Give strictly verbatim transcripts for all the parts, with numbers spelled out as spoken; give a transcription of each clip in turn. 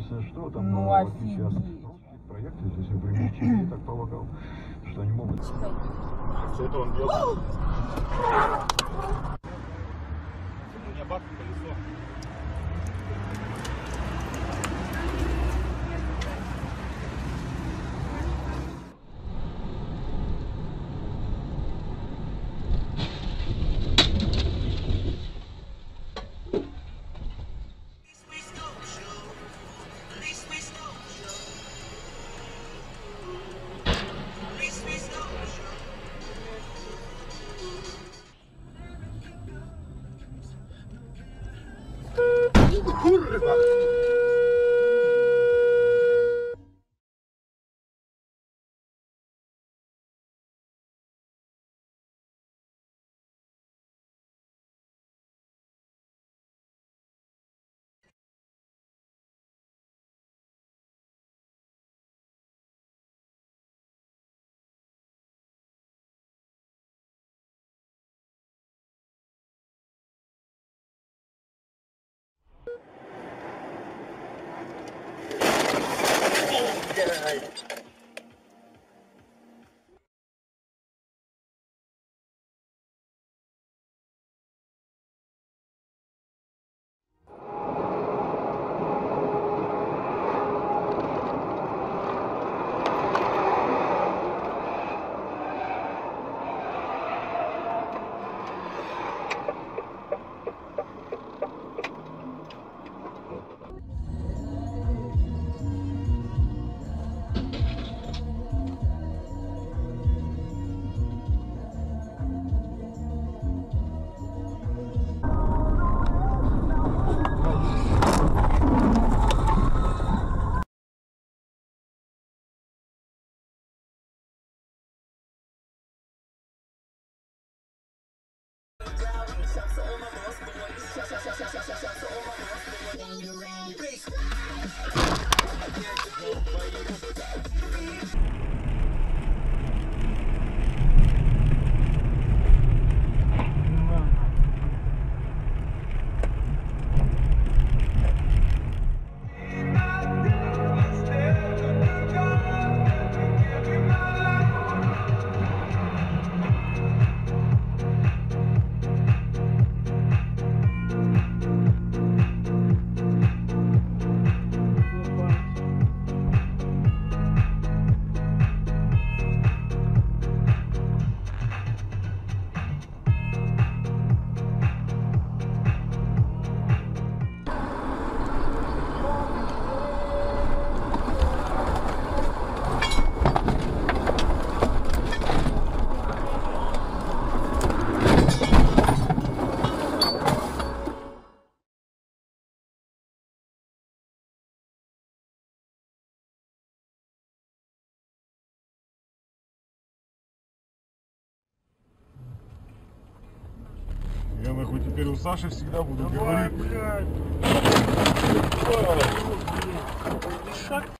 если что, там, ну, ну, офигеть. Проекты, то есть ограничения, я так полагал, что они могут... Что это он делает? У меня бак колесо. Kurwa! Я нахуй теперь у Саши всегда буду Давай, говорить. блядь!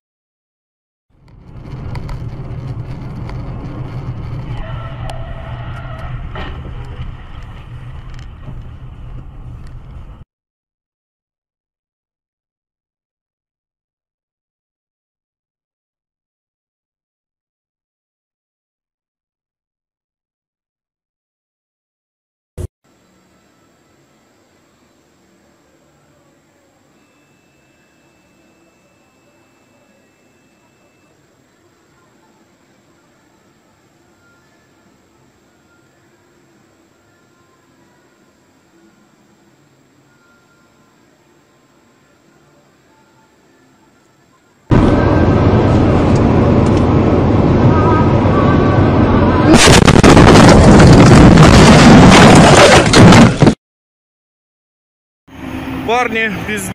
Парни, без...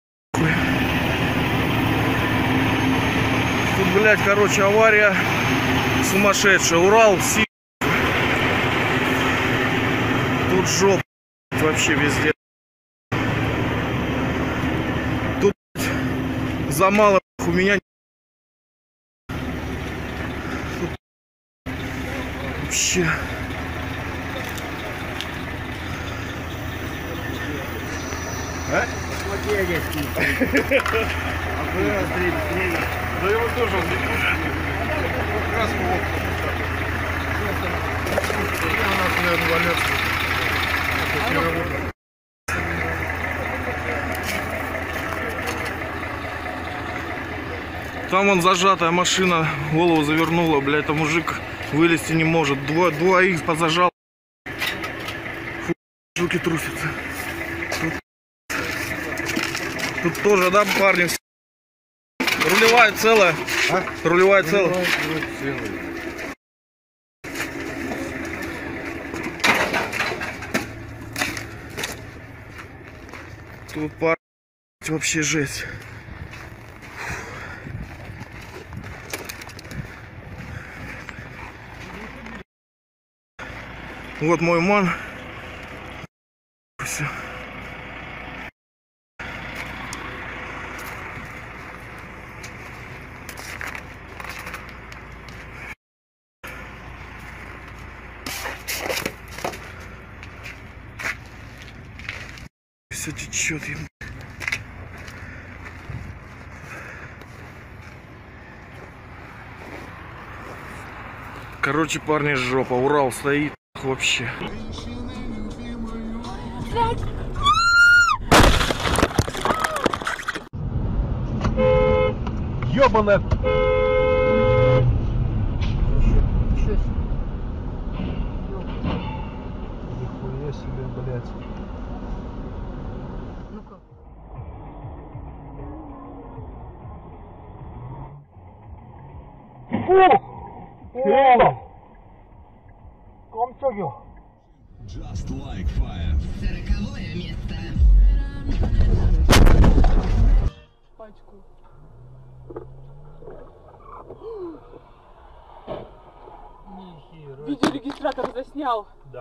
Тут, блядь, короче, авария сумасшедшая. Урал, Си... Тут жопа вообще везде. Тут, блядь, за мало у меня... Тут... Вообще... А? башмаки одеть. Да его тоже как раз вот. У нас, наверное, валяться. Там вон зажатая машина, голову завернула, блядь, там мужик вылезти не может. Два, двоих позажал. Фу, руки трусятся. Тут, тут тоже, да, парни? Рулевая целая. А? Рулевая целая. Тут парни вообще жесть. Вот мой ман. Все. Все течет. Короче, парни, жопа. Урал стоит вообще. Ёбаная! Нихуя себе, блядь. Ну-ка. Just like fire. Сороковое место. Пачку. Видеорегистратор заснял. Да.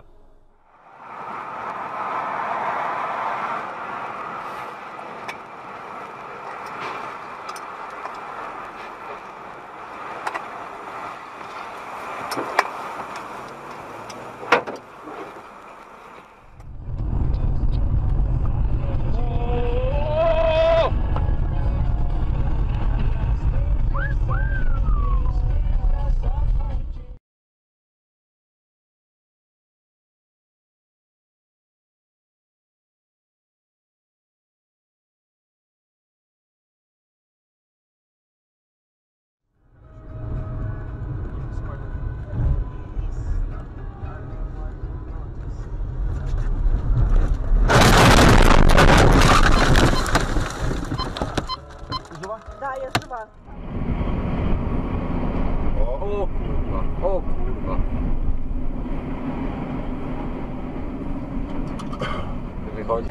Да, я жива. О, курва, о, курва. Wychodzi.